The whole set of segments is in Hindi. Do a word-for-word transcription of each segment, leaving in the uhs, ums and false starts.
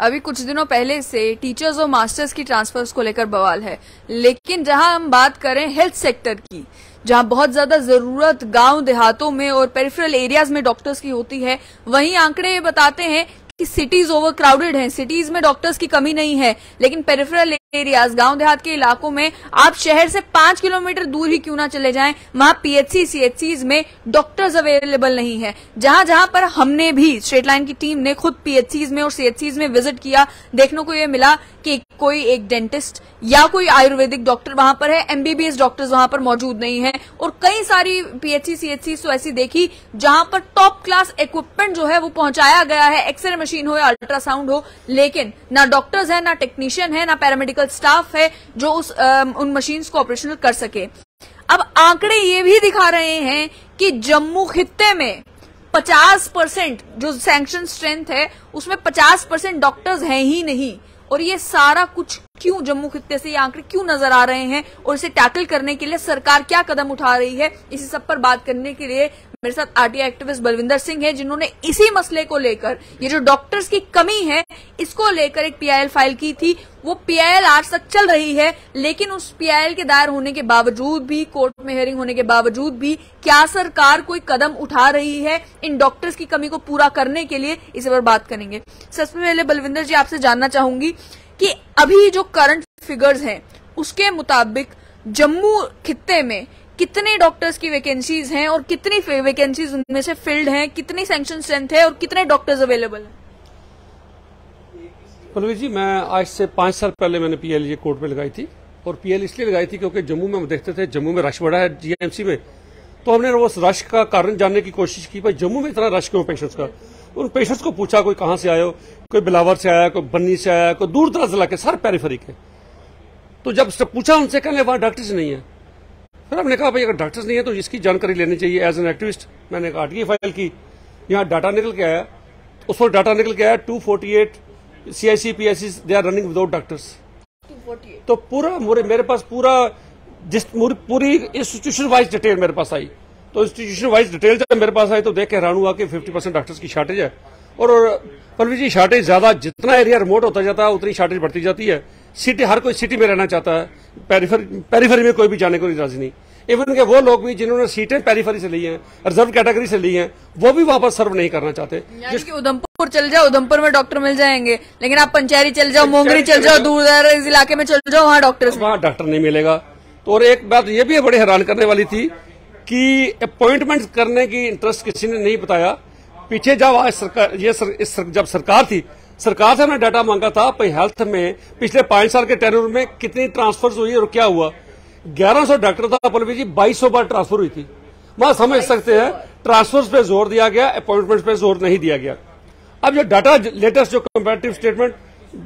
अभी कुछ दिनों पहले से टीचर्स और मास्टर्स की ट्रांसफर्स को लेकर बवाल है, लेकिन जहां हम बात करें हेल्थ सेक्टर की, जहां बहुत ज्यादा जरूरत गांव देहातों में और पेरिफेरल एरियाज में डॉक्टर्स की होती है, वहीं आंकड़े ये बताते हैं कि सिटीज ओवर क्राउडेड हैं। सिटीज में डॉक्टर्स की कमी नहीं है, लेकिन पेरिफेरल एरियाज, गांव देहात के इलाकों में आप शहर से पांच किलोमीटर दूर ही क्यों ना चले जाएं, वहां पीएचसी सीएचसीज में डॉक्टर्स अवेलेबल नहीं है। जहां जहां पर हमने भी स्ट्रेट लाइन की टीम ने खुद पीएचसीज में और सीएचसीज में विजिट किया, देखने को यह मिला कि कोई एक डेंटिस्ट या कोई आयुर्वेदिक डॉक्टर वहां पर है, एमबीबीएस डॉक्टर्स वहां पर मौजूद नहीं है। और कई सारी पीएचसी सीएचसी तो ऐसी देखी जहां पर टॉप क्लास इक्विपमेंट जो है वो पहुंचाया गया है, एक्सरे मशीन हो या अल्ट्रासाउंड हो, लेकिन ना डॉक्टर्स है, ना टेक्नीशियन है, ना पैरामेडिकल स्टाफ है जो उस आ, उन मशीन्स को ऑपरेशनल कर सके। अब आंकड़े ये भी दिखा रहे हैं कि जम्मू खित्ते में पचास परसेंट जो सैंक्शन स्ट्रेंथ है उसमें पचास परसेंट डॉक्टर्स हैं ही नहीं। और ये सारा कुछ क्यों, जम्मू खित्ते से ये आंकड़े क्यों नजर आ रहे हैं और इसे टैकल करने के लिए सरकार क्या कदम उठा रही है, इसी सब पर बात करने के लिए मेरे साथ आरटीआई एक्टिविस्ट बलविंदर सिंह है, जिन्होंने इसी मसले को लेकर, ये जो डॉक्टर्स की कमी है इसको लेकर एक पीआईएल फाइल की थी। वो पीआईएल आज तक चल रही है, लेकिन उस पीआईएल के दायर होने के बावजूद भी, कोर्ट में हियरिंग होने के बावजूद भी, क्या सरकार कोई कदम उठा रही है इन डॉक्टर्स की कमी को पूरा करने के लिए, इस पर बात करेंगे। सबसे पहले बलविंदर जी आपसे जानना चाहूंगी कि अभी जो करंट फिगर्स हैं उसके मुताबिक जम्मू खित्ते में कितने डॉक्टर्स की वैकेंसीज हैं और कितनी वैकेंसीज उनमें से फिल्ड हैं, कितनी सैंक्शन स्ट्रेंथ है और कितने डॉक्टर्स अवेलेबल हैं? पल्लवी जी, मैं आज से पांच साल पहले मैंने पीएल ये कोर्ट में लगाई थी, और पीएल इसलिए लगाई थी क्योंकि जम्मू में हम देखते थे जम्मू में रश बढ़ा है जीएमसी में, तो हमने उस रश का कारण जानने की कोशिश की, भाई जम्मू में इतना रश क्यों पेशेंट्स का। उन पेशेंट्स को पूछा कोई कहां से आए हो, कोई बिलावर से आया, कोई बन्नी से आया, कोई दूर दराज इलाके, सारे पेरिफेरी के। तो जब पूछा उनसे, कहने वहां डॉक्टर्स नहीं है। फिर हमने कहा भाई अगर डॉक्टर्स नहीं है तो इसकी जानकारी लेनी चाहिए एज एन एक्टिविस्ट। मैंने एक आरटीआई फाइल की, यहाँ डाटा निकल के आया, उस पर डाटा निकल के आया two forty eight CIC PSC they are running without doctors. तो पूरा मेरे पास पूरा जिस पूरी इंस्टीट्यूशन वाइज डिटेल मेरे पास आई, तो इंस्टीट्यूशन वाइज डिटेल जब मेरे पास आई तो देख के हैरान हुआ कि फिफ्टी परसेंट डॉक्टर्स की शॉर्टेज है। और पल्लवी जी, शॉर्टेज ज्यादा, जितना एरिया रिमोट होता जाता है उतनी शॉर्टेज बढ़ती जाती है। सिटी, हर कोई सिटी में रहना चाहता है, पेरिफेरी में कोई भी जाने को राजी नहीं। इवन के वो लोग भी जिन्होंने सीटें पेरिफेरी से ली हैं, रिजर्व कैटेगरी से ली हैं, वो भी वहां पर सर्व नहीं करना चाहते। जिस उधमपुर चल जाओ, उधमपुर में डॉक्टर मिल जाएंगे, लेकिन आप पंचैरी चल जाओ, मोंगरी चल जाओ, दूर दराज इलाके में चल जाओ, वहां डॉक्टर वहां डॉक्टर नहीं मिलेगा। तो और एक बात ये भी बड़े हैरान करने वाली थी कि अपॉइंटमेंट करने की इंटरेस्ट किसी ने नहीं बताया। पीछे जब आज सरकार, ये सर, इस सर, जब सरकार थी, सरकार से हमने डाटा मांगा था भाई हेल्थ में पिछले पांच साल के टेन्योर में कितनी ट्रांसफर हुई और क्या हुआ। ग्यारह सौ डॉक्टर था पल्लवी जी, बाईस सौ बार ट्रांसफर हुई थी। वहां समझ सकते हैं ट्रांसफर पे जोर दिया गया, अपॉइंटमेंट पे जोर नहीं दिया गया। अब जो डाटा लेटेस्ट जो कंपैरेटिव स्टेटमेंट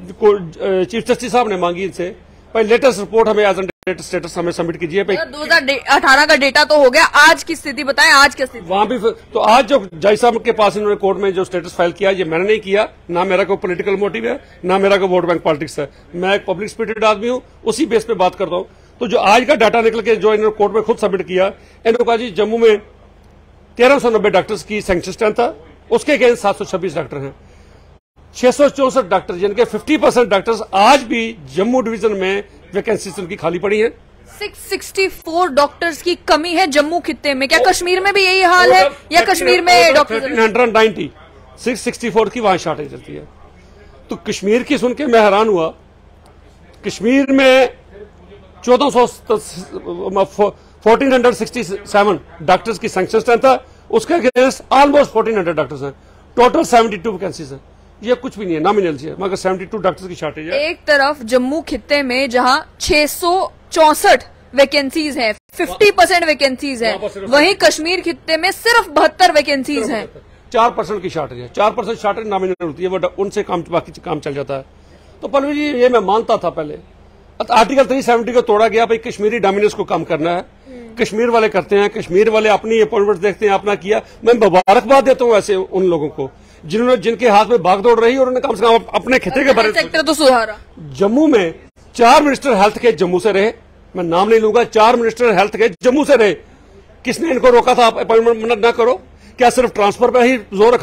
चीफ जस्टिस साहब ने मांगी इनसे, भाई लेटेस्ट रिपोर्ट हमें एज एन स्टेटस हमें सबमिट कीजिए। दो हजार अठारह का डेटा तो हो गया, आज की स्थिति बताएं, आज की स्थिति। वहां भी तो आज जो जज साहब के पास इन्होंने कोर्ट में जो स्टेटस फाइल किया, ये मैंने नहीं किया, ना मेरा कोई पॉलिटिकल मोटिव है, ना मेरा कोई वोट बैंक पॉलिटिक्स है। मैं एक पब्लिक स्पिरिटेड आदमी हूं, उसी बेस पे बात करता हूं। तो जो आज का डाटा निकल के जो इन्होंने कोर्ट में खुद सबमिट किया, इन्होंने कहा जी जम्मू में तेरह सौ नब्बे डॉक्टर्स की सैंक्शन स्ट्रेंथ था, उसके अगेंस्ट सात सौ छब्बीस डॉक्टर हैं। छह सौ चौसठ डॉक्टर, जिनके फिफ्टी परसेंट डॉक्टर्स आज भी जम्मू डिवीजन में वैकेंसी उनकी खाली पड़ी है। छह सौ चौंसठ डॉक्टर्स की कमी है जम्मू खित्ते में। क्या कश्मीर में भी यही हाल है या कश्मीर में डॉक्टर तीन सौ नब्बे, छह सौ चौंसठ की वहां शॉर्टेज चलती है। तो कश्मीर की सुन के मैं हैरान हुआ। कश्मीर में चौदह सौ fourteen hundred sixty seven doctors की सैंक्शन स्ट्रेंथ था, उसके against almost fourteen hundred doctors हैं। टोटल सेवेंटी टू वैकेंसीज हैं। ये कुछ भी नहीं है, नॉमिनल है, मगर सेवेंटी टू डॉक्टर्स की शॉर्टेज है। एक तरफ जम्मू खित्ते में जहां छह सौ चौसठ वैकेंसीज हैं, पचास परसेंट वैकेंसीज हैं, वहीं कश्मीर खित्ते में सिर्फ बहत्तर वैकेंसीज हैं। चार परसेंट की शॉर्टेज है। चार परसेंट शॉर्टेज नॉमिनल होती है, वो उनसे काम बाकी काम चल जाता है। तो पल्लवी जी, ये मैं मानता था पहले, आर्टिकल तीन सौ सत्तर को तोड़ा गया, भाई कश्मीरी डोमिनेंस को कम करना है, कश्मीर वाले करते हैं, कश्मीर वाले अपनी अपॉइंटमेंट देखते हैं, अपना किया। मैं मुबारकबाद देता हूं ऐसे उन लोगों को जिन्होंने, जिनके हाथ में भाग दौड़ रही और उन्होंने कम से कम अपने खिते के बारे में तो सुधारा। जम्मू में चार मिनिस्टर हेल्थ के जम्मू से रहे, मैं नाम नहीं लूंगा, चार मिनिस्टर हेल्थ के जम्मू से रहे। किसने इनको रोका था आप अपॉइंटमेंट न करो? क्या सिर्फ ट्रांसफर पर ही जोर रखा?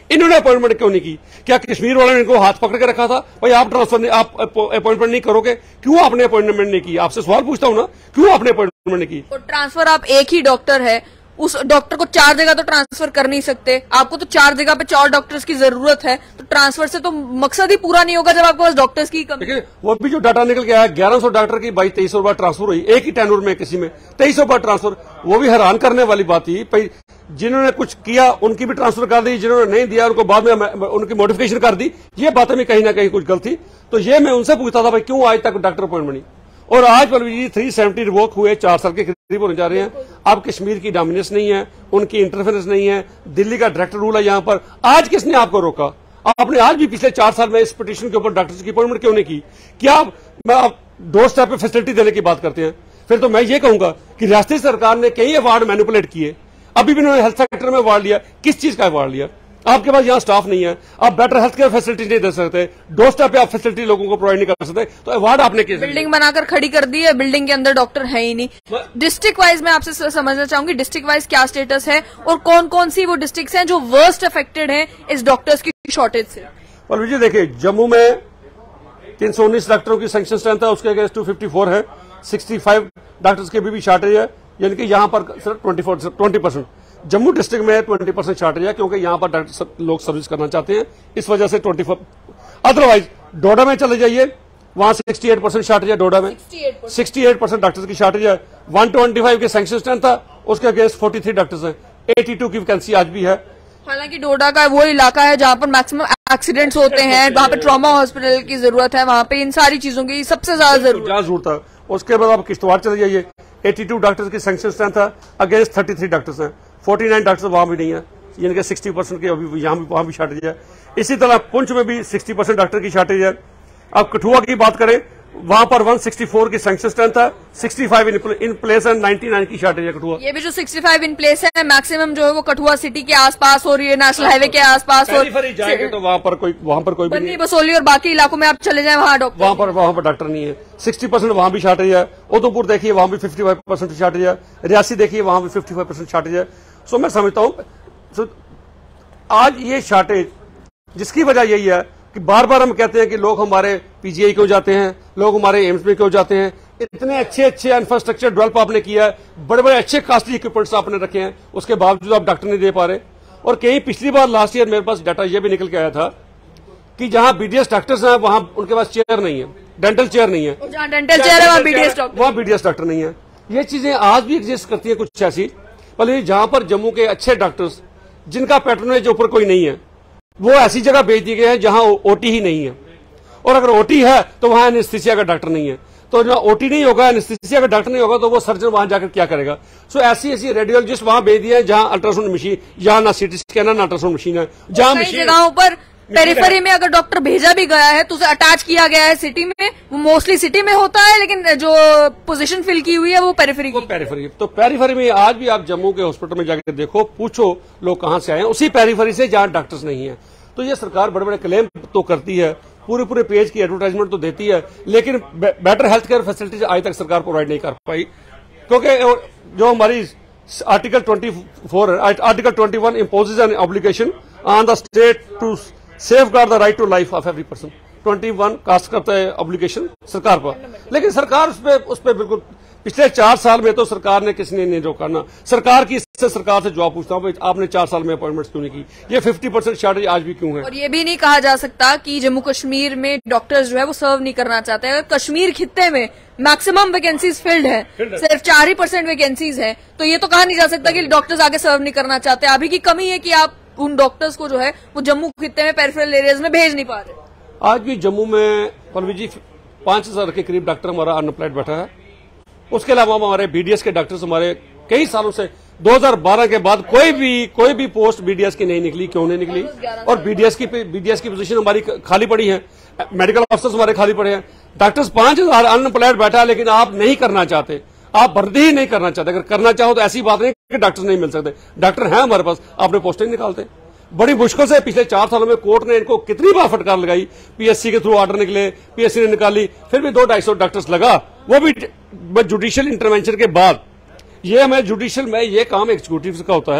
इन्होंने अपॉइंटमेंट क्यों नहीं की? क्या कश्मीर वालों ने इनको हाथ पकड़ के रखा था, भाई आप ट्रांसफर नहीं, आप अपॉइंटमेंट नहीं करोगे? क्यों आपने अपॉइंटमेंट नहीं की? आपसे सवाल पूछता हूं ना, क्यों आपने अपॉइंटमेंट नहीं की? तो ट्रांसफर आप एक ही डॉक्टर है, उस डॉक्टर को चार जगह तो ट्रांसफर कर नहीं सकते। आपको तो चार जगह पे चार डॉक्टर्स की जरूरत है, तो ट्रांसफर से तो मकसद ही पूरा नहीं होगा जब आपके पास डॉक्टर्स की कमी। देखिए वो भी जो डाटा निकल के आया, ग्यारह सौ डॉक्टर की बाईस तेईस सौ बार ट्रांसफर हुई एक ही टेनूर में, किसी में तेईस सौ बार ट्रांसफर। वो भी हैरान करने वाली बात थी, भाई जिन्होंने कुछ किया उनकी भी ट्रांसफर कर दी, जिन्होंने नहीं दिया उनको बाद में उनकी मॉडिफिकेशन कर दी। ये बातें भी कहीं ना कहीं कुछ गलत थी। तो ये मैं उनसे पूछता था, भाई क्यों आज तक डॉक्टर अपॉइंटमेंट नहीं? और आज Pallavi ji three seventy revoke हुए, चार साल के करीब होने जा रहे हैं। अब कश्मीर की डोमिनेंस नहीं है, उनकी इंटरफेरेंस नहीं है, दिल्ली का डायरेक्टर रूल है यहाँ पर। आज किसने आपको रोका? आपने आज भी पिछले चार साल में इस पिटीशन के ऊपर डॉक्टर्स की अपॉइंटमेंट क्यों नहीं की? क्या आप डोर स्टेप पे फैसिलिटी देने की बात करते हैं? फिर तो मैं ये कहूंगा कि रियासती सरकार ने कई अवार्ड मैनिपुलेट किए, अभी भी उन्होंने हेल्थ सेक्टर में अवार्ड लिया। किस चीज का अवार्ड लिया? आपके पास यहाँ स्टाफ नहीं है, आप बेटर हेल्थ केयर फैसिलिटी नहीं दे सकते, डोर स्टेप पे आप फैसिलिटी लोगों को प्रोवाइड नहीं कर सकते, तो अवार्ड आपने किस? बिल्डिंग बनाकर खड़ी कर दी है, बिल्डिंग के अंदर डॉक्टर है ही नहीं। डिस्ट्रिक्ट वाइज मैं आपसे समझना चाहूंगी, डिस्ट्रिक्ट वाइज क्या स्टेटस है और कौन कौन सी वो डिस्ट्रिक्ट हैं जो वर्स्ट अफेक्टेड हैं इस डॉक्टर्स की शॉर्टेज से? पलवी जी देखिए, जम्मू में तीन सौ उन्नीस डॉक्टरों की सैंक्शन स्ट्रेंथ है, उसके अगेंस्ट टू फिफ्टी फोर है, सिक्सटी फाइव डॉक्टर्स की भी, भी शॉर्टेज है, यानी कि यहाँ पर सिर्फ twenty four twenty percent Jammu district में ट्वेंटी परसेंट शॉर्टेज है, क्योंकि यहाँ पर डॉक्टर लोग सर्विस करना चाहते हैं, इस वजह से ट्वेंटी फोर। अदरवाइज डोडा में चले जाइए, वहां सिक्सटी एट परसेंट शॉर्टेज है, डोडा में सिक्सटी एट परसेंट डॉक्टर्स की शॉर्टेज है। वन ट्वेंटी फाइव के सैंक्शन स्ट्रेंथ था, उसके अगेंस्ट फोर्टी थ्री डॉक्टर्स हैं, एटी टू की वैकेंसी आज भी है। हालांकि डोडा का वो इलाका है जहाँ पर मैक्सिमम एक्सीडेंट्स होते हैं, वहाँ पे ट्रॉमा हॉस्पिटल की जरूरत है, वहाँ पे इन सारी चीजों की सबसे ज्यादा जरूरत है। उसके बाद आप किश्तवाड़ चले जाइए, एटी टू डॉक्टर्स की सैंक्शन स्ट्रेंथ है, अगेंस्ट थर्टी थ्री डॉक्टर्स हैं, फोर्टी नाइन डॉक्टर्स वहां भी नहीं है, यानी कि सिक्सटी परसेंट की अभी यहाँ भी वहां भी शॉर्टेज है। इसी तरह पुंछ में भी सिक्सटी परसेंट डॉक्टर की शॉर्टेज है। अब कठुआ की बात करें, वहां पर वन सिक्सटी फोर की सैंक्शन स्ट्रेंथ है, सिक्सटी फाइव इन प्लेस है, नाइन्टी नाइन की शॉर्टेज है कठुआ। ये भी जो सिक्सटी फाइव इन प्लेस है, मैक्सिमम जो है वो कठुआ सिटी के आसपास हो रही है, नेशनल हाईवे के आसपास हो रही जाएंगे तो वहां पर कोई वहां पर कोई भी नहीं, बसोली और बाकी इलाकों में आप चले जाएं, वहां डॉक्टर वहां पर वहां पर डॉक्टर नहीं है। सिक्सटी परसेंट वहां भी शॉर्टेज है। उधमपुर देखिए, वहां भी फिफ्टी फाइव परसेंट शॉर्टेज है। रियासी देखिए, वहां भी फिफ्टी फाइव परसेंट शॉर्टेज है। सो मैं समझता हूं सो आज ये शॉर्टेज, जिसकी वजह यही है कि बार बार हम कहते हैं कि लोग हमारे पीजीआई क्यों जाते हैं, लोग हमारे एम्स में क्यों जाते हैं। इतने अच्छे अच्छे इंफ्रास्ट्रक्चर डेवलप आपने किया है, बड़े बड़े अच्छे कॉस्टली इक्विपमेंट्स आपने रखे हैं, उसके बावजूद आप डॉक्टर नहीं दे पा रहे। और कहीं पिछली बार लास्ट ईयर मेरे पास डाटा यह भी निकल के आया था कि जहां बीडीएस डॉक्टर्स हैं वहां उनके पास चेयर नहीं है, डेंटल चेयर नहीं है, जहां डेंटल चेयर है वहां बीडीएस डॉक्टर वहां बीडीएस डॉक्टर नहीं है। ये चीजें आज भी एग्जिस्ट करती है कुछ ऐसी, भले जहां पर जम्मू के अच्छे डॉक्टर्स जिनका पैटर्नेज ऊपर कोई नहीं है, वो ऐसी जगह भेज दिए गए हैं जहां ओटी ही नहीं है। और अगर ओटी है तो वहां एनेस्थीसिया का डॉक्टर नहीं है, तो जहां ओटी नहीं होगा, एनेस्थीसिया का डॉक्टर नहीं होगा, तो वो सर्जन वहां जाकर क्या करेगा? सो ऐसी ऐसी रेडियोलॉजिस्ट वहां भेज दिए हैं जहां अल्ट्रासाउंड मशीन, जहां ना सीटी स्कैनर ना अल्ट्रासाउंड मशीन है, जहां कई जगहों पर पेरिफेरी में अगर डॉक्टर भेजा भी गया है तो उसे अटैच किया गया है सिटी में, वो मोस्टली सिटी में होता है, लेकिन जो पोजीशन फिल की हुई है वो पेरिफेरी की। पेरिफेरी तो पेरिफेरी में आज भी आप जम्मू के हॉस्पिटल में जाकर देखो, पूछो लोग कहां से आए हैं, उसी पेरिफेरी से जहां डॉक्टर्स नहीं है। तो ये सरकार बड़े बड़े क्लेम तो करती है, पूरे पूरे पेज की एडवर्टाइजमेंट तो देती है, लेकिन बेटर हेल्थ केयर फैसिलिटीज आज तक सरकार प्रोवाइड नहीं कर पाई। क्योंकि जो हमारी article twenty four article twenty one imposes an obligation on the state to safeguard the right to life of every person, twenty one cast करता है ऑब्लिगेशन सरकार पर, लेकिन सरकार उस पर उस पर बिल्कुल पिछले चार साल में तो सरकार ने किसने नहीं रोका ना। सरकार की इससे सरकार से जवाब पूछता हूं, आपने चार साल में अपॉइंटमेंट्स क्यों नहीं की? ये फिफ्टी परसेंट शॉर्टेज आज भी क्यों है? और ये भी नहीं कहा जा सकता कि जम्मू कश्मीर में डॉक्टर्स जो है वो सर्व नहीं करना चाहते हैं। कश्मीर खित्ते में मैक्सिमम वैकेंसीज फिल्ड है, सिर्फ चार ही परसेंट वैकेंसीज है, तो ये तो कहा नहीं जा सकता कि डॉक्टर्स आगे सर्व नहीं करना चाहते। अभी की कमी है कि आप उन डॉक्टर्स को जो है वो जम्मू खित्ते में पेरिफेरल एरियाज में भेज नहीं पा रहे। आज भी जम्मू में पलवी जी पांच हजार के करीब डॉक्टर हमारा अनएम्प्लॉयड बैठा है। उसके अलावा हमारे बीडीएस के डॉक्टर्स हमारे कई सालों से दो हज़ार बारह के बाद कोई भी कोई भी पोस्ट बीडीएस की नहीं निकली। क्यों नहीं निकली? और बीडीएस की बीडीएस की पोजीशन हमारी खाली पड़ी है, मेडिकल ऑफिसर्स हमारे खाली पड़े हैं, डॉक्टर्स पांच हजार अनएम्प्लॉयड बैठा है, लेकिन आप नहीं करना चाहते, आप भर्ती ही नहीं करना चाहते। अगर करना चाहो तो ऐसी बात नहीं कि डॉक्टर नहीं मिल सकते, डॉक्टर हैं हमारे पास, आपने पोस्टें निकालते। बड़ी मुश्किल से पिछले चार सालों में कोर्ट ने इनको कितनी बार फटकार लगाई, पीएससी के थ्रू ऑर्डर निकले, पीएससी ने निकाली, फिर भी दो ढाई सौ डॉक्टर्स लगा, वो भी जुडिशियल इंटरवेंशन के बाद। ये हमें जुडिशियल में ये काम एग्जीक्यूटिव का होता है,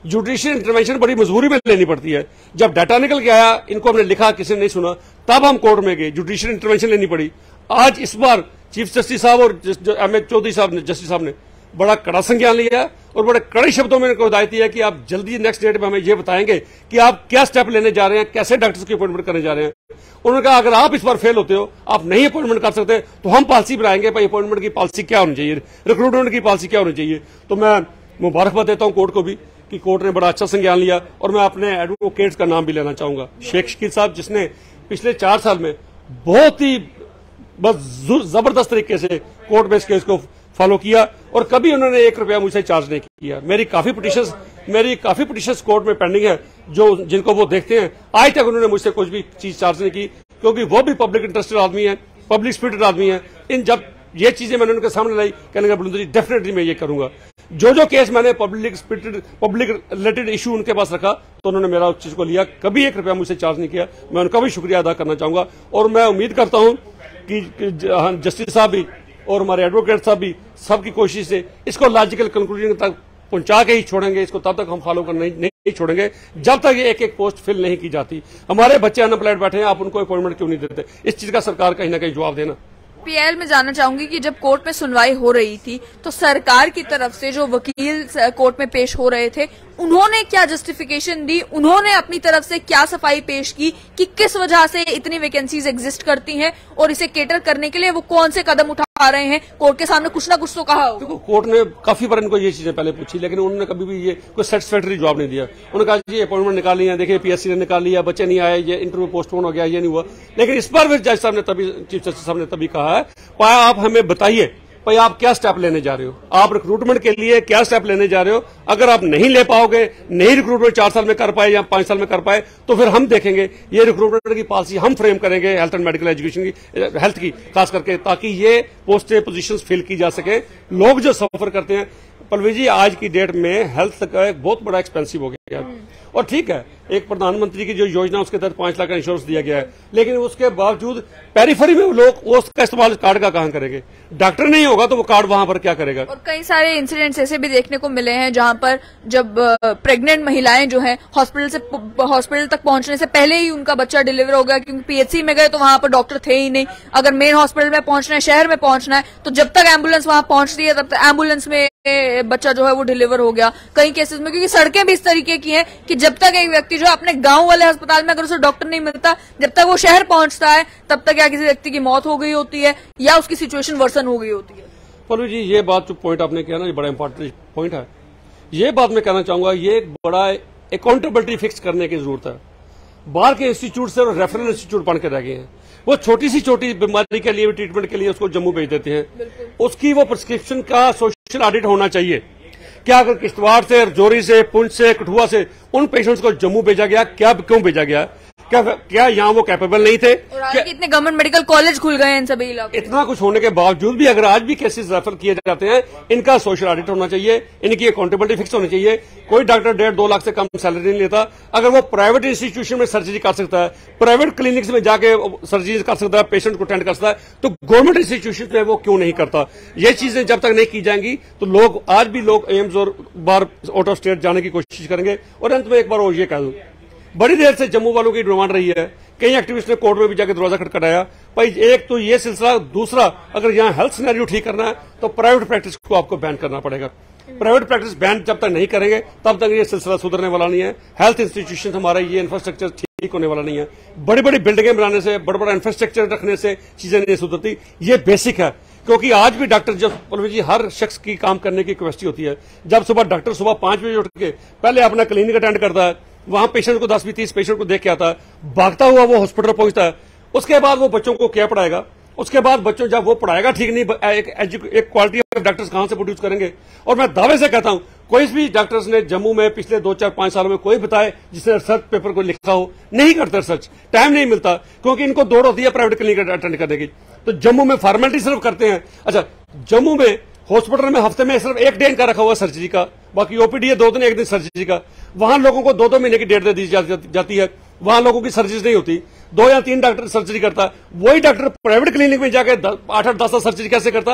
जुडिशियल इंटरवेंशन बड़ी मजबूरी में लेनी पड़ती है। जब डाटा निकल के आया, इनको हमने लिखा, किसी ने नहीं सुना, तब हम कोर्ट में गए, जुडिशियल इंटरवेंशन लेनी पड़ी। आज इस बार चीफ जस्टिस साहब और एम ए चौधरी साहब ने जस्टिस साहब ने बड़ा कड़ा संज्ञान लिया और बड़े कड़े शब्दों में इनको हिदायत दी है कि आप जल्दी नेक्स्ट डेट में हमें ये बताएंगे कि आप क्या स्टेप लेने जा रहे हैं, कैसे डॉक्टर्स की अपॉइंटमेंट करने जा रहे हैं। उन्होंने कहा अगर आप इस बार फेल होते हो, आप नहीं अपॉइंटमेंट कर सकते, तो हम पॉलिसी बनाएंगे भाई अपॉइंटमेंट की पॉलिसी क्या होनी चाहिए, रिक्रूटमेंट की पॉलिसी क्या होनी चाहिए। तो मैं मुबारकबाद देता हूं कोर्ट को भी कि कोर्ट ने बड़ा अच्छा संज्ञान लिया। और मैं अपने एडवोकेट्स का नाम भी लेना चाहूंगा, शेख शकील साहब, जिसने पिछले चार साल में बहुत ही बस जबरदस्त तरीके से कोर्ट में इस केस को फॉलो किया और कभी उन्होंने एक रुपया मुझसे चार्ज नहीं किया। मेरी काफी पिटिशंस मेरी काफी पिटिशंस कोर्ट में पेंडिंग है, जो जिनको वो देखते हैं। आज तक उन्होंने मुझसे कुछ भी चीज चार्ज नहीं की, क्योंकि वो भी पब्लिक इंटरेस्टेड आदमी है, पब्लिक स्पिरिटेड आदमी है। इन जब ये चीजें मैंने उनके सामने लाई, कहने का बुलंद जी डेफिनेटली मैं ये करूंगा। जो जो केस मैंने public spirited public related issue उनके पास रखा, तो उन्होंने मेरा उस चीज को लिया, कभी एक रुपया मुझसे चार्ज नहीं किया। मैं उनका भी शुक्रिया अदा करना चाहूंगा और मैं उम्मीद करता हूं कि जस्टिस साहब भी और हमारे एडवोकेट साहब भी सबकी कोशिश से इसको लॉजिकल कंक्लूजन तक पहुंचा के ही छोड़ेंगे। इसको तब तक हम फॉलो करना नहीं, नहीं छोड़ेंगे जब तक ये एक एक पोस्ट फिल नहीं की जाती। हमारे बच्चे अनएम्प्लॉयड बैठे हैं, आप उनको अपॉइंटमेंट क्यों नहीं देते? इस चीज का सरकार कहीं ना कहीं जवाब देना। पीएल में जानना चाहूंगी कि जब कोर्ट में सुनवाई हो रही थी तो सरकार की तरफ से जो वकील कोर्ट में पेश हो रहे थे, उन्होंने क्या जस्टिफिकेशन दी, उन्होंने अपनी तरफ से क्या सफाई पेश की कि किस वजह से इतनी वैकेंसीज एग्जिस्ट करती हैं और इसे केटर करने के लिए वो कौन से कदम उठा रहे हैं? कोर्ट के सामने कुछ ना कुछ तो कहा हो। देखो, कोर्ट ने काफी बार इनको ये चीजें पहले पूछी, लेकिन उन्होंने कभी भी ये कोई सेटिस्फैक्टरी जवाब नहीं दिया। उन्होंने कहा जी अपॉइंटमेंट निकाल लिया, देखिए पीएससी ने निकाल लिया, बच्चे नहीं आए, ये इंटरव्यू पोस्टपोन हो गया, ये नहीं हुआ। लेकिन इस बार भी जज साहब ने तभी चीफ जस्टिस साहब ने तभी कहा है, पाया आप हमें बताइए भाई आप क्या स्टेप लेने जा रहे हो, आप रिक्रूटमेंट के लिए क्या स्टेप लेने जा रहे हो। अगर आप नहीं ले पाओगे, नहीं रिक्रूटमेंट चार साल में कर पाए या पांच साल में कर पाए, तो फिर हम देखेंगे, ये रिक्रूटमेंट की पॉलिसी हम फ्रेम करेंगे हेल्थ एंड मेडिकल एजुकेशन की, हेल्थ की खास करके, ताकि ये पोस्टें पोजीशंस फिल की जा सके। लोग जो सफर करते हैं पलवी जी, आज की डेट में हेल्थ का एक बहुत बड़ा एक्सपेंसिव हो गया है। और ठीक है, एक प्रधानमंत्री की जो योजना उसके तहत पांच लाख का इंश्योरेंस दिया गया है, लेकिन उसके बावजूद पेरिफेरी में लोग वो उसका इस्तेमाल कार्ड का कहां करेंगे? डॉक्टर नहीं होगा तो वो कार्ड वहां पर क्या करेगा? और कई सारे इंसिडेंट्स ऐसे भी देखने को मिले हैं जहां पर जब प्रेग्नेंट महिलाएं जो हैं हॉस्पिटल से हॉस्पिटल तक पहुंचने से पहले ही उनका बच्चा डिलीवर हो गया, क्योंकि पीएचसी में गए तो वहां पर डॉक्टर थे ही नहीं। अगर मेन हॉस्पिटल में पहुंचना है, शहर में पहुंचना है, तो जब तक एम्बुलेंस वहां पहुंचती है तब तक एम्बुलेंस में बच्चा जो है वो डिलीवर हो गया। कई केसेस में, क्योंकि सड़कें भी इस तरीके की हैं कि जब तक एक व्यक्ति जो अपने गांव वाले अस्पताल में अगर उसे डॉक्टर नहीं मिलता, जब तक वो शहर पहुंचता है तब तक या किसी व्यक्ति की मौत हो गई होती है या उसकी सिचुएशन वर्सन हो गई होती है। पलू जी, ये बात जो पॉइंट आपने किया ना, ये बड़ा इंपॉर्टेंट पॉइंट है। ये बात मैं कहना चाहूंगा, ये एक बड़ा अकाउंटेबिलिटी फिक्स करने की जरूरत है। बाहर के इंस्टीट्यूट से रेफरल इंस्टीट्यूट बन के रह गए हैं। वो छोटी सी छोटी बीमारी के लिए, ट्रीटमेंट के लिए उसको जम्मू भेज देते हैं। उसकी वो प्रिस्क्रिप्शन का सोशल ऑडिट होना चाहिए। क्या अगर किश्तवाड़ से, रजौरी से, पुंछ से, कठुआ से उन पेशेंट्स को जम्मू भेजा गया? क्या क्यों भेजा गया? क्या क्या यहाँ वो कैपेबल नहीं थे? और आज इतने गवर्नमेंट मेडिकल कॉलेज खुल गए हैं इन सभी इलाकों। इतना कुछ होने के बावजूद भी अगर आज भी केसेस रेफर किए जाते हैं, इनका सोशल ऑडिट होना चाहिए, इनकी अकाउंटेबिलिटी फिक्स होनी चाहिए। कोई डॉक्टर डेढ़ दो लाख से कम सैलरी नहीं लेता। अगर वो प्राइवेट इंस्टीट्यूशन में सर्जरी कर सकता है, प्राइवेट क्लिनिक्स में जाके सर्जरी कर सकता है, पेशेंट को अटेंड कर सकता है, तो गवर्नमेंट इंस्टीट्यूशन में वो क्यों नहीं करता? ये चीजें जब तक नहीं की जाएंगी तो लोग आज भी लोग एम्स और बाहर आउट ऑफ स्टेट जाने की कोशिश करेंगे। और अंत में एक बार और ये कह दूं, बड़ी देर से जम्मू वालों की डिमांड रही है, कई एक्टिविस्ट ने कोर्ट में भी जाकर दरवाजा खटखटाया, भाई एक तो ये सिलसिला, दूसरा अगर यहाँ हेल्थ सिनेरियो ठीक करना है तो प्राइवेट प्रैक्टिस को आपको बैन करना पड़ेगा। प्राइवेट प्रैक्टिस बैन जब तक नहीं करेंगे तब तक ये सिलसिला सुधरने वाला नहीं है। हेल्थ इंस्टीट्यूशन हमारा ये इंफ्रास्ट्रक्चर ठीक होने वाला नहीं है। बड़ी बड़ी बिल्डिंगें बनाने से, बड़ा बड़ा इंफ्रास्ट्रक्चर रखने से चीजें नहीं सुधरती। ये बेसिक है, क्योंकि आज भी डॉक्टर, जब पलवी जी, हर शख्स की काम करने की कैपेसिटी होती है। जब सुबह डॉक्टर सुबह पांच बजे उठ के पहले अपना क्लिनिक अटेंड करता है, वहां पेशेंट को दस बीस तीस पेशेंट को देख के आता है, भागता हुआ वो हॉस्पिटल पहुंचता है, उसके बाद वो बच्चों को क्या पढ़ाएगा? उसके बाद बच्चों जब वो पढ़ाएगा ठीक नहीं, एक, एक क्वालिटी ऑफ डॉक्टर्स कहां से प्रोड्यूस करेंगे? और मैं दावे से कहता हूं, कोई भी डॉक्टर्स ने जम्मू में पिछले दो चार पांच सालों में कोई बताए जिसने रिसर्च पेपर को लिखा हो? नहीं करते रिसर्च, टाइम नहीं मिलता, क्योंकि इनको दौड़ होती है प्राइवेट क्लिनिक अटेंड करने की। तो जम्मू में फॉर्मेलिटी सिर्फ करते हैं। अच्छा, जम्मू में हॉस्पिटल में हफ्ते में सिर्फ एक डे का रखा हुआ सर्जरी का, बाकी ओपीडी है दो दिन, एक दिन सर्जरी का। वहां लोगों को दो दो महीने की डेट दे दी जा, जा, जाती है। वहां लोगों की सर्जरी नहीं होती, दो या तीन डॉक्टर सर्जरी करता है। वही डॉक्टर प्राइवेट क्लिनिक में जाकर आठ आठ दस दस सर्जरी कैसे करता है?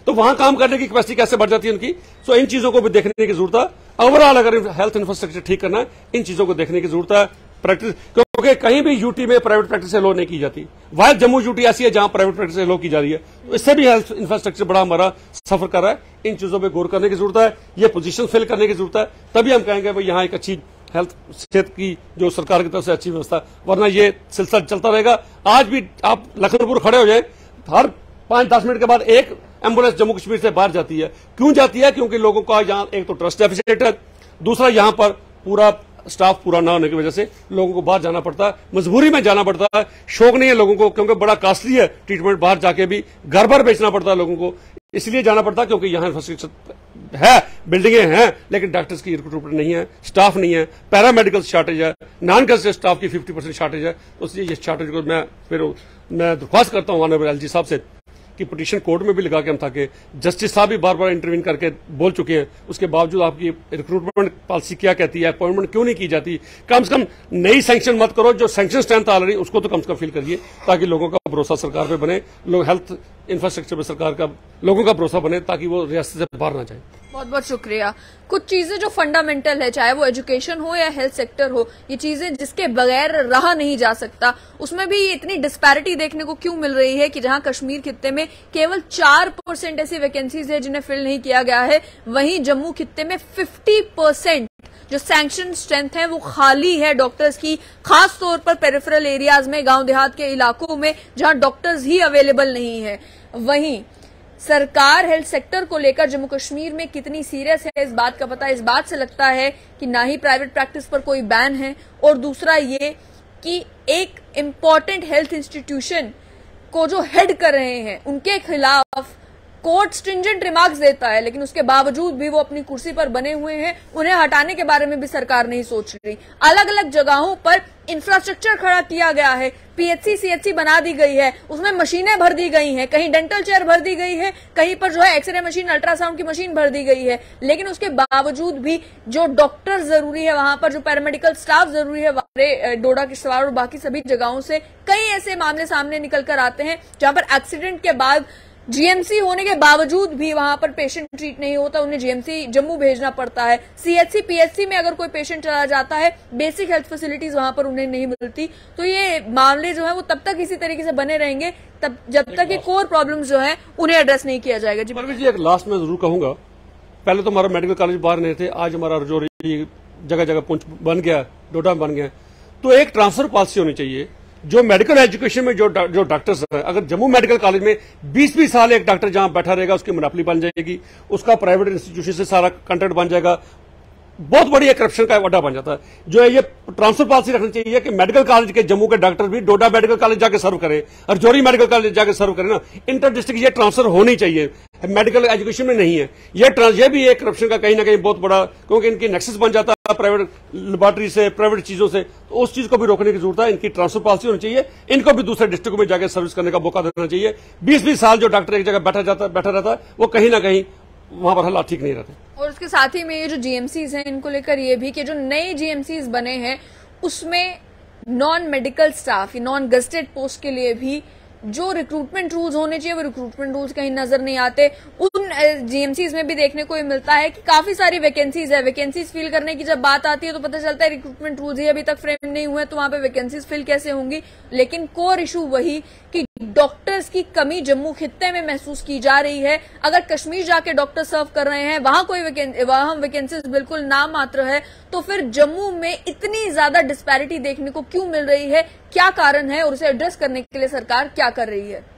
तो वहां काम करने की कैपेसिटी कैसे बढ़ जाती है उनकी। सो इन चीजों को भी देखने की जरूरत है। ओवरऑल अगर हेल्थ इंफ्रास्ट्रक्चर ठीक करना है, इन चीजों को देखने की जरूरत है। प्रैक्टिस, क्योंकि कहीं भी यूटी में प्राइवेट प्रैक्टिस अलो नहीं की जाती, वाइल जम्मू यूटी ऐसी है जहां प्राइवेट प्रैक्टिस अलो की जा रही है, तो इससे भी हेल्थ इंफ्रास्ट्रक्चर बड़ा हमारा सफर कर रहा है। इन चीजों पर गौर करने की जरूरत है, ये पोजीशन फिल करने की जरूरत है, तभी हम कहेंगे भाई यहाँ एक अच्छी हेल्थ क्षेत्र की जो सरकार की तरफ से अच्छी व्यवस्था, वरना ये सिलसिला चलता रहेगा। आज भी आप लखनपुर खड़े हो जाए, हर पांच दस मिनट के बाद एक एम्बुलेंस जम्मू कश्मीर से बाहर जाती है। क्यों जाती है? क्योंकि लोगों का यहाँ एक तो ट्रस्ट डेफिसिट है, दूसरा यहाँ पर पूरा स्टाफ पूरा ना होने की वजह से लोगों को बाहर जाना पड़ता है, मजबूरी में जाना पड़ता है। शौक नहीं है लोगों को, क्योंकि बड़ा कॉस्टली है ट्रीटमेंट, बाहर जाके भी घर भर बेचना पड़ता है लोगों को, इसलिए जाना पड़ता है क्योंकि यहाँ इंफ्रास्ट्रक्चर है, बिल्डिंगे हैं, लेकिन डॉक्टर्स की रिक्रूटमेंट नहीं है, स्टाफ नहीं है, पैरामेडिकल शॉर्टेज है, नॉन गजटेड स्टाफ की फिफ्टी परसेंट शॉर्टेज है। तो इसलिए ये शॉर्टेज को मैं फिर मैं दरख्वास्त करता हूँ ऑनरेबल एलजी साहब से कि पिटीशन कोर्ट में भी लगा के हम था कि जस्टिस साहब भी बार बार इंटरवीन करके बोल चुके हैं, उसके बावजूद आपकी रिक्रूटमेंट पॉलिसी क्या कहती है, अपॉइंटमेंट क्यों नहीं की जाती। कम से कम नई सैंक्शन मत करो, जो सैंक्शन स्ट्रेंथ आ रही है उसको तो कम से कम फिल करिए, ताकि लोगों का भरोसा सरकार पे बने, लोग हेल्थ इंफ्रास्ट्रक्चर पे सरकार का लोगों का भरोसा बने, ताकि वो रियासत से बाहर ना जाए। बहुत बहुत शुक्रिया। कुछ चीजें जो फंडामेंटल है, चाहे वो एजुकेशन हो या हेल्थ सेक्टर हो, ये चीजें जिसके बगैर रहा नहीं जा सकता, उसमें भी इतनी डिस्पैरिटी देखने को क्यों मिल रही है कि जहां कश्मीर खित्ते में केवल चार परसेंट ऐसी वैकेंसीज है जिन्हें फिल नहीं किया गया है, वहीं जम्मू खित्ते में फिफ्टी परसेंट जो सैंक्शन स्ट्रेंथ है वो खाली है डॉक्टर्स की, खास तौर पर पेरिफेरल एरियाज में, गांव देहात के इलाकों में जहां डॉक्टर्स ही अवेलेबल नहीं है। वहीं सरकार हेल्थ सेक्टर को लेकर जम्मू कश्मीर में कितनी सीरियस है, इस बात का पता इस बात से लगता है कि ना ही प्राइवेट प्रैक्टिस पर कोई बैन है, और दूसरा ये कि एक इम्पॉर्टेंट हेल्थ इंस्टीट्यूशन को जो हेड कर रहे हैं उनके खिलाफ कोर्ट स्ट्रिंजेंट रिमार्क्स देता है, लेकिन उसके बावजूद भी वो अपनी कुर्सी पर बने हुए हैं, उन्हें हटाने के बारे में भी सरकार नहीं सोच रही। अलग अलग जगहों पर इंफ्रास्ट्रक्चर खड़ा किया गया है, पीएचसी सीएचसी बना दी गई है, उसमें मशीनें भर दी गई हैं, कहीं डेंटल चेयर भर दी गई है, कहीं पर जो है एक्सरे मशीन, अल्ट्रासाउंड की मशीन भर दी गई है, लेकिन उसके बावजूद भी जो डॉक्टर जरूरी है वहां पर, जो पैरामेडिकल स्टाफ जरूरी है, वहां डोडा किश्तवाड़ और बाकी सभी जगहों से कई ऐसे मामले सामने निकल कर आते हैं जहां पर एक्सीडेंट के बाद जीएमसी होने के बावजूद भी वहां पर पेशेंट ट्रीट नहीं होता, उन्हें जीएमसी जम्मू भेजना पड़ता है। सीएचसी पीएचसी में अगर कोई पेशेंट चला जाता है, बेसिक हेल्थ फैसिलिटीज वहां पर उन्हें नहीं मिलती। तो ये मामले जो है वो तब तक इसी तरीके से बने रहेंगे तब जब तक ये कोर प्रॉब्लम्स जो है उन्हें एड्रेस नहीं किया जाएगा। जी परवीन जी, एक लास्ट में जरूर कहूंगा, पहले तो हमारा मेडिकल कॉलेज बाहर नहीं थे, आज हमारा रजौरी जगह जगह पुंछ बन गया, डोडा बन गया, तो एक ट्रांसफर पॉलिसी होनी चाहिए। जो मेडिकल एजुकेशन में जो जो डॉक्टर्स हैं, अगर जम्मू मेडिकल कॉलेज में बीस बीस साल एक डॉक्टर जहां बैठा रहेगा, उसकी मोनोपोली बन जाएगी, उसका प्राइवेट इंस्टीट्यूशन से सारा कंट्रैक्ट बन जाएगा, बहुत बड़ी करप्शन का अड्डा बन जाता है। जो है ये ट्रांसफर पॉलिसी रखनी चाहिए कि मेडिकल कॉलेज के जम्मू के डॉक्टर भी डोडा मेडिकल कॉलेज जाके सर्व करें और जोरी मेडिकल कॉलेज जाके सर्व करें ना, इंटर डिस्ट्रिक्ट ये ट्रांसफर होनी चाहिए, मेडिकल एजुकेशन में नहीं है ये ये भी एक करप्शन का कहीं ना कहीं बहुत बड़ा, क्योंकि इनकी नेक्सस बन जाता है प्राइवेट लेबोरेटरी से, प्राइवेट चीजों से, तो उस चीज को भी रोकने की जरूरत है। इनकी ट्रांसफर पॉलिसी होनी चाहिए, इनको भी दूसरे डिस्ट्रिक्ट में जाकर सर्विस करने का मौका देना चाहिए। बीस बीस साल जो डॉक्टर एक जगह बैठा जाता बैठा रहता है, वो कहीं ना कहीं वहां पर हालात ठीक नहीं रहते। और उसके साथ ही में ये जो जीएमसीज हैं, इनको लेकर ये भी कि जो नए जीएमसीज बने हैं उसमें non medical staff, non gazetted post के लिए भी जो रिक्रूटमेंट रूल्स होने चाहिए वो रिक्रूटमेंट रूल्स कहीं नजर नहीं आते। उन जीएमसीज में भी देखने को मिलता है कि काफी सारी वैकेंसीज है, वैकेंसीज फिल करने की जब बात आती है तो पता चलता है रिक्रूटमेंट रूल्स ही अभी तक फ्रेम नहीं हुए, तो वहां पे वैकेंसीज फिल कैसे होंगी। लेकिन कोर इशू वही कि डॉक्टर्स की कमी जम्मू खित्ते में महसूस की जा रही है। अगर कश्मीर जाके डॉक्टर सर्व कर रहे हैं, वहां कोई वैकेंसी वहां वैकेंसीज बिल्कुल नाम मात्र है, तो फिर जम्मू में इतनी ज्यादा डिस्पैरिटी देखने को क्यों मिल रही है, क्या कारण है और उसे एड्रेस करने के लिए सरकार क्या कर रही है?